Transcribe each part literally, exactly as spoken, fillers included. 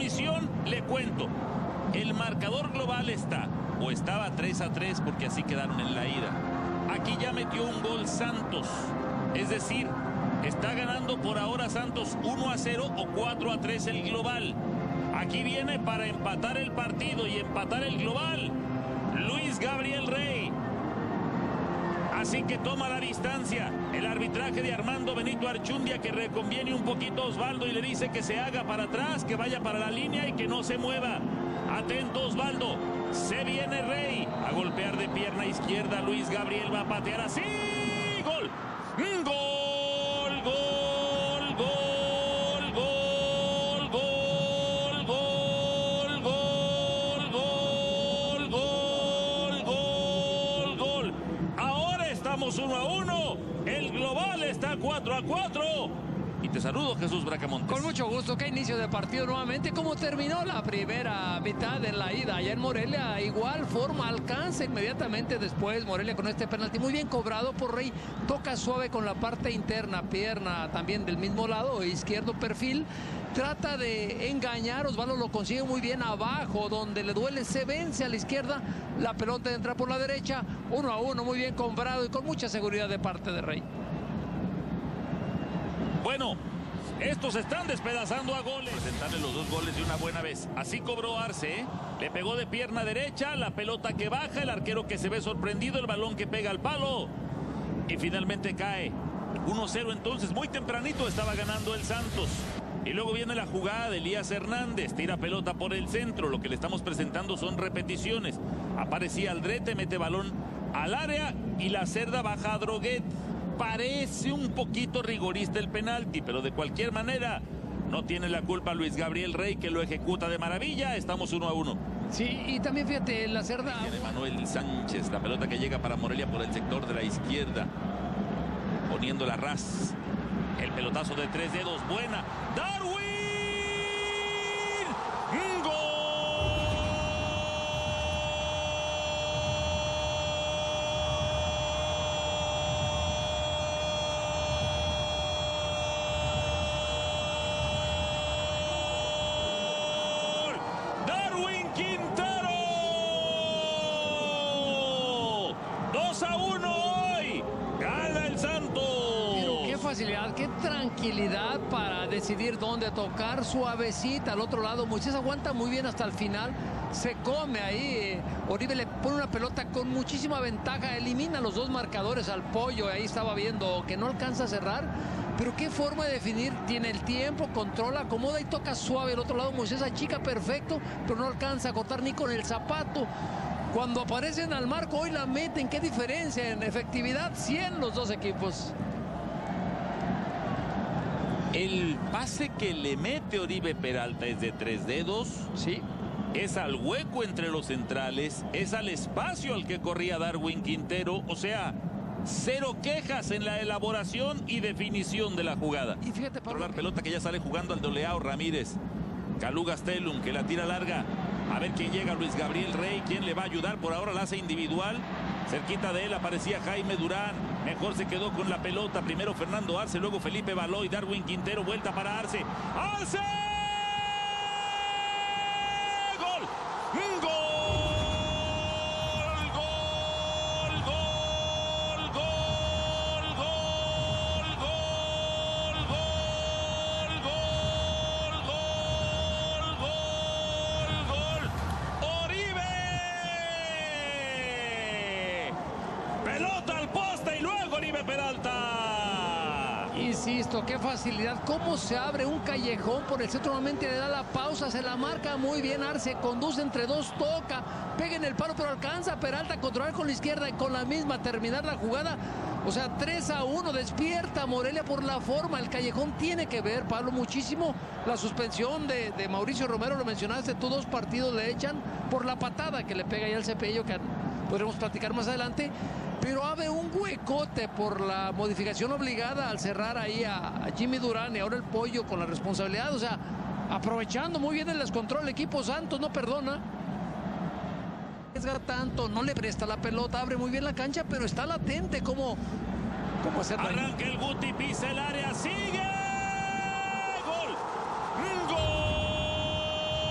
definición, le cuento. El marcador global está, o estaba tres a tres porque así quedaron en la ida. Aquí ya metió un gol Santos. Es decir, está ganando por ahora Santos uno a cero o cuatro a tres el global. Aquí viene para empatar el partido y empatar el global Luis Gabriel Rey. Así que toma la distancia el arbitraje de Armando Benito Archundia, que reconviene un poquito a Osvaldo y le dice que se haga para atrás, que vaya para la línea y que no se mueva. Atento Osvaldo, se viene Rey a golpear de pierna izquierda. Luis Gabriel va a patear así. Gol, gol, gol, gol, gol, gol, gol, gol, gol, gol, gol, gol. Ahora estamos uno a uno, el global está cuatro a cuatro. Y te saludo, Jesús Bracamontes. Con mucho gusto. Qué inicio de partido nuevamente. Como terminó la primera mitad en la ida allá en Morelia, igual forma alcanza inmediatamente después Morelia con este penalti muy bien cobrado por Rey. Toca suave con la parte interna, pierna también del mismo lado, izquierdo perfil. Trata de engañar, Osvaldo lo consigue muy bien abajo, donde le duele, se vence a la izquierda. La pelota entra por la derecha, uno a uno, muy bien cobrado y con mucha seguridad de parte de Rey. Bueno, estos están despedazando a goles. Presentarle los dos goles de una buena vez. Así cobró Arce, ¿eh? Le pegó de pierna derecha, la pelota que baja, el arquero que se ve sorprendido, el balón que pega al palo. Y finalmente cae. uno cero entonces, muy tempranito estaba ganando el Santos. Y luego viene la jugada de Elías Hernández, tira pelota por el centro. Lo que le estamos presentando son repeticiones. Aparecía Aldrete, mete balón al área y la Cerda baja a Droguet. Parece un poquito rigorista el penalti, pero de cualquier manera no tiene la culpa Luis Gabriel Rey, que lo ejecuta de maravilla. Estamos uno a uno. Sí, y también fíjate, la Cerda... Tiene Manuel Sánchez, la pelota que llega para Morelia por el sector de la izquierda, poniendo la ras. El pelotazo de tres dedos, buena. ¡Darwin! ¡Gol! ¡Darwin Quintero! dos a uno hoy. Gana el Santos. Qué facilidad, qué tranquilidad para decidir dónde tocar, suavecita al otro lado. Moisés aguanta muy bien hasta el final, se come ahí. Oribe le pone una pelota con muchísima ventaja, elimina los dos marcadores al Pollo. Ahí estaba viendo que no alcanza a cerrar, pero qué forma de definir. Tiene el tiempo, controla, acomoda y toca suave. Al otro lado Moisés achica perfecto, pero no alcanza a cortar ni con el zapato. Cuando aparecen al marco, hoy la meten. Qué diferencia en efectividad, cien los dos equipos. El pase que le mete Oribe Peralta es de tres dedos. Sí. Es al hueco entre los centrales. Es al espacio al que corría Darwin Quintero. O sea, cero quejas en la elaboración y definición de la jugada. Y fíjate, Pablo, la pelota que ya sale jugando al Doleao Ramírez. Calú Gastelum, que la tira larga. A ver quién llega, Luis Gabriel Rey. ¿Quién le va a ayudar? Por ahora la hace individual. Cerquita de él aparecía Jaime Durán. Mejor se quedó con la pelota. Primero Fernando Arce, luego Felipe Baloy, Darwin Quintero, vuelta para Arce. ¡Arce! ¡Gol! ¡Gol! ¡Gol! ¡Gol! ¡Gol! ¡Gol! ¡Gol! ¡Gol! ¡Gol! ¡Gol! ¡Gol! ¡Oribe! Pelota al poste y luego Oribe Peralta. Insisto, qué facilidad, cómo se abre un callejón por el centro, normalmente le da la pausa, se la marca muy bien Arce, conduce entre dos, toca, pega en el palo, pero alcanza a Peralta a controlar con la izquierda y con la misma terminar la jugada. O sea, tres a uno, despierta Morelia por la forma. El callejón tiene que ver, Pablo, muchísimo la suspensión de, de Mauricio Romero, lo mencionaste tú, dos partidos le echan por la patada que le pega ahí al Cepello, que podremos platicar más adelante. Pero abre un huecote por la modificación obligada al cerrar ahí a, a Jimmy Durán y ahora el Pollo con la responsabilidad. O sea, aprovechando muy bien el descontrol, el equipo Santos no perdona. Tanto, no le presta la pelota, abre muy bien la cancha, pero está latente como, como hacer daño. Arranca el Guti, pisa el área, sigue. Gol. Gol.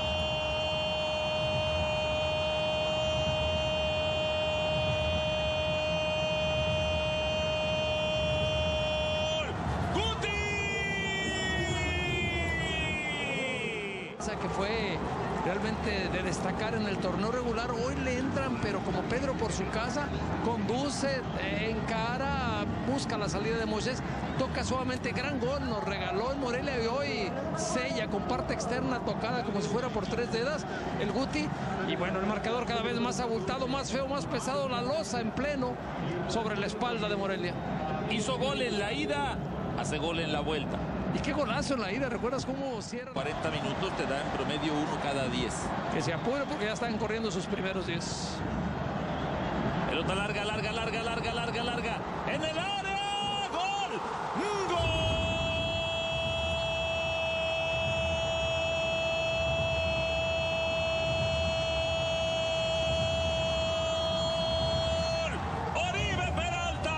que fue realmente de destacar en el torneo regular. Hoy le entran, pero como Pedro por su casa, conduce, encara, busca la salida de Moisés, toca suavemente, gran gol, nos regaló en Morelia y hoy sella con parte externa tocada como si fuera por tres dedas el Guti. Y bueno, el marcador cada vez más abultado, más feo, más pesado, la losa en pleno sobre la espalda de Morelia. Hizo gol en la ida, hace gol en la vuelta. Y qué golazo en la ida, ¿recuerdas cómo cierra? cuarenta minutos te da en promedio uno cada diez. Que se apure porque ya están corriendo sus primeros diez. Pelota larga, larga, larga, larga, larga, larga. En el área, gol, gol. Oribe Peralta.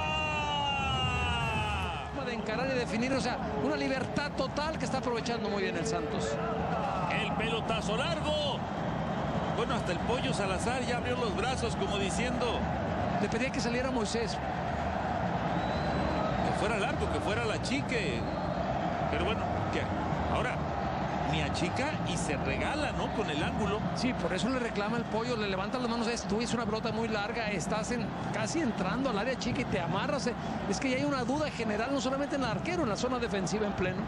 De encarar y definir, o sea, una libertad total que está aprovechando muy bien el Santos. El pelotazo largo. Bueno, hasta el Pollo Salazar ya abrió los brazos como diciendo... Le pedía que saliera Moisés. Que fuera largo, que fuera la chique. Pero bueno, ¿qué? Ahora, ni achica y se regala, ¿no? Con el ángulo. Sí, por eso le reclama el Pollo, le levanta las manos. Es, tú es una pelota muy larga, estás en, casi entrando al área chica y te amarras. Es que ya hay una duda general, no solamente en el arquero, en la zona defensiva en pleno.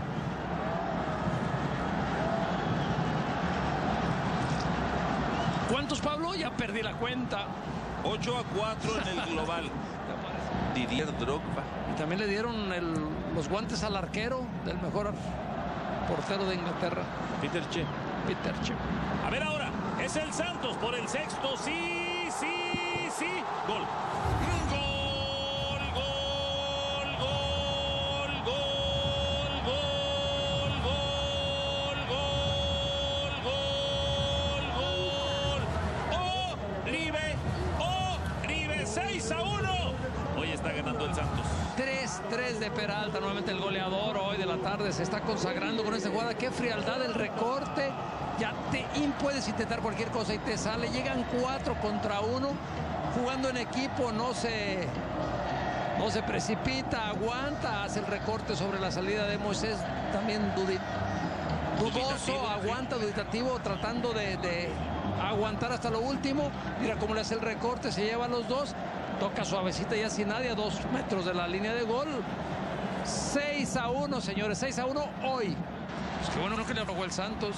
¿Cuántos, Pablo? Ya perdí la cuenta. ocho a cuatro en el global. Didier Drogba. Y también le dieron el, los guantes al arquero del mejor portero de Inglaterra. Peter Che. Peter Che. A ver ahora, es el Santos por el sexto. Sí, sí, sí. Gol. Gol, gol, gol, gol, gol, gol, gol, gol, gol. ¡Oh, Ribe! ¡Oh, Ribe! seis a uno. Hoy está ganando el Santos. tres tres de Peralta, nuevamente el goleador hoy de la tarde se está consagrando con esta jugada. Qué frialdad el recorte. Ya te puedes intentar cualquier cosa y te sale. Llegan cuatro contra uno. Jugando en equipo no se, no se precipita, aguanta, hace el recorte sobre la salida de Moisés. También dudi, dudoso, aguanta, duditativo, tratando de, de aguantar hasta lo último. Mira cómo le hace el recorte, se lleva a los dos. Toca suavecita ya sin nadie a dos metros de la línea de gol. seis a uno, señores, seis a uno hoy. Pues qué bueno, no que le robó el Santos.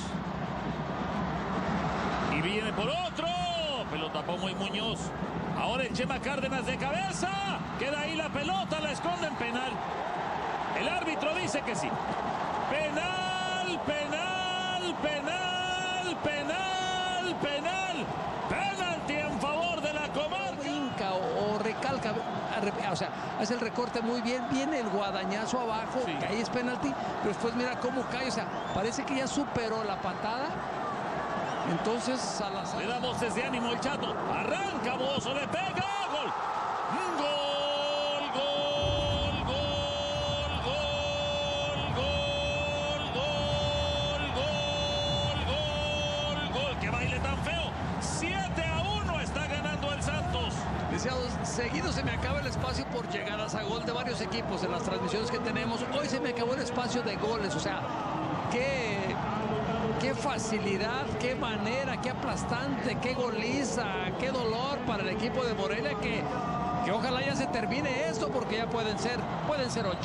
Y viene por otro. Pelota Pomo y Muñoz. Ahora el Chema Cárdenas de cabeza. Queda ahí la pelota, la esconde en penal. El árbitro dice que sí. Penal, penal, penal, penal, penal. Penalti en favor de la comarca. Brinca o, o recalca, o sea, hace el recorte muy bien. Viene el guadañazo abajo, sí, que ahí es penalti. Pero después mira cómo cae, o sea, parece que ya superó la patada. Entonces Salazar. Le damos desde ánimo el Chato. Arranca Bozo, le pega. Gol. Gol, gol, gol, gol, gol, gol, gol, gol, gol. ¡Qué baile tan feo! siete a uno está ganando el Santos. Deseados, seguido se me acaba el espacio por llegadas a gol de varios equipos en las transmisiones que tenemos. Hoy se me acabó el espacio de goles, o sea, qué... Qué facilidad, qué manera, qué aplastante, qué goliza, qué dolor para el equipo de Morelia, que, que ojalá ya se termine esto porque ya pueden ser, pueden ser ocho.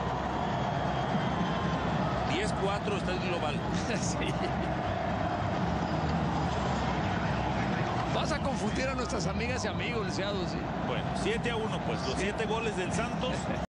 diez cuatro está el global. Sí. Vas a confundir a nuestras amigas y amigos, licenciados. Sí. Bueno, siete a uno, pues los siete goles del Santos.